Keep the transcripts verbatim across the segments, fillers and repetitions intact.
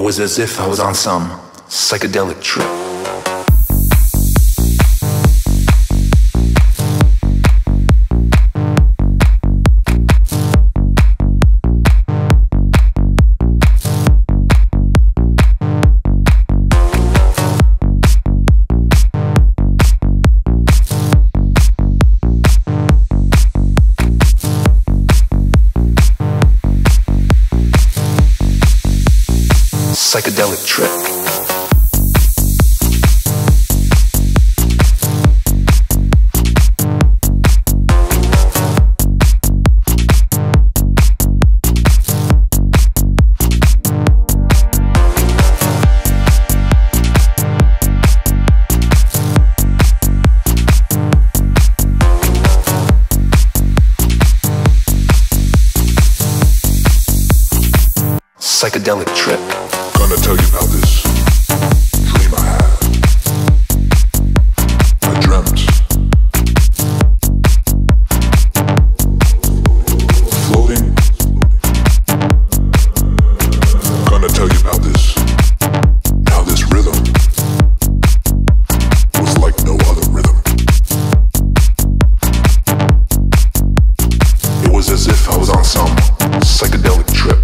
was as if I was on some psychedelic trip. Psychedelic trip. Psychedelic trip. Gonna tell you about this dream I had. I dreamt, floating. Gonna tell you about this. Now this rhythm was like no other rhythm. It was as if I was on some psychedelic trip.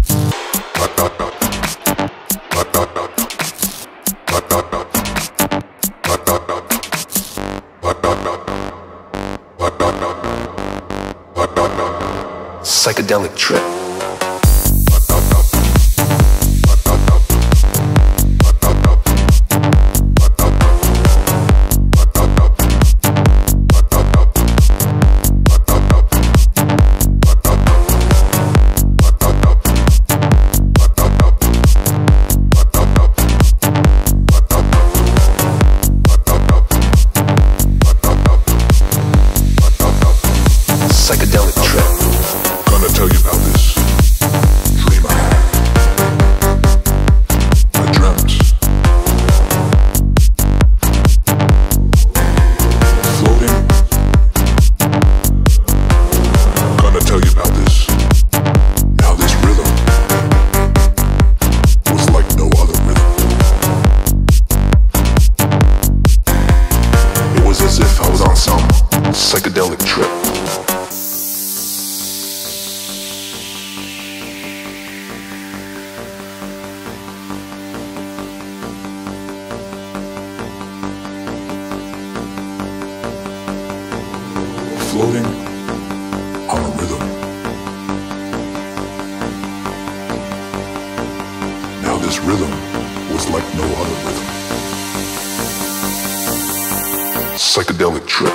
Psychedelic trip. Psychedelic trip. Gonna tell you about this dream I had. I dreamt, floating. Gonna tell you about this. Now this rhythm was like no other rhythm. It was as if I was on some psychedelic trip. Floating on a rhythm. Now this rhythm was like no other rhythm. Psychedelic trip.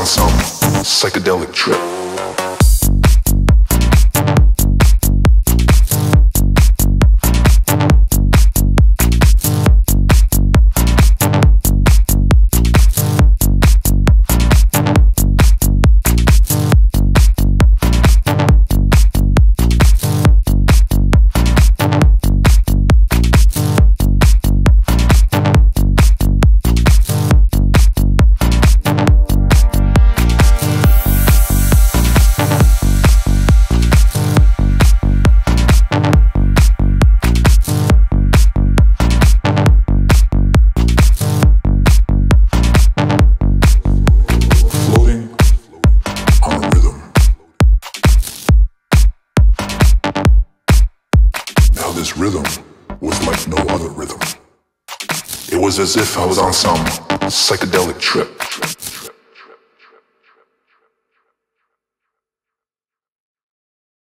some psychedelic trip. This rhythm was like no other rhythm. It was as if I was on some psychedelic trip.